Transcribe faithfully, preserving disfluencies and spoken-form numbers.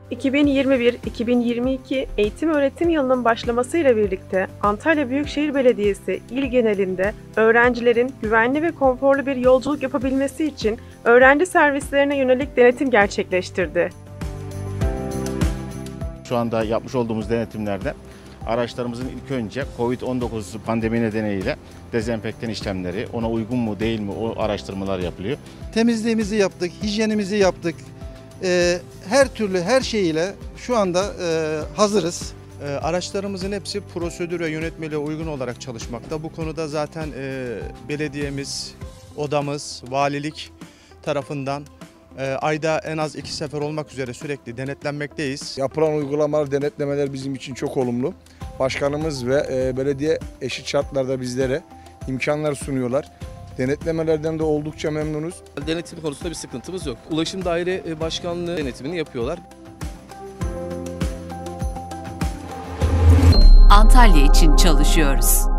iki bin yirmi bir iki bin yirmi iki eğitim öğretim yılının başlamasıyla birlikte Antalya Büyükşehir Belediyesi il genelinde öğrencilerin güvenli ve konforlu bir yolculuk yapabilmesi için öğrenci servislerine yönelik denetim gerçekleştirdi. Şu anda yapmış olduğumuz denetimlerde araçlarımızın ilk önce kovid on dokuz pandemi nedeniyle dezenfektan işlemleri, ona uygun mu değil mi o araştırmalar yapılıyor. Temizliğimizi yaptık, hijyenimizi yaptık. Ee, her türlü her şeyiyle şu anda e, hazırız. E, araçlarımızın hepsi prosedür ve yönetmeliğe uygun olarak çalışmakta. Bu konuda zaten e, belediyemiz, odamız, valilik tarafından e, ayda en az iki sefer olmak üzere sürekli denetlenmekteyiz. Yapılan uygulamalar, denetlemeler bizim için çok olumlu. Başkanımız ve e, belediye eşit şartlarda bizlere imkanlar sunuyorlar. Denetlemelerden de oldukça memnunuz. Denetim konusunda bir sıkıntımız yok. Ulaşım Daire Başkanlığı denetimini yapıyorlar. Antalya için çalışıyoruz.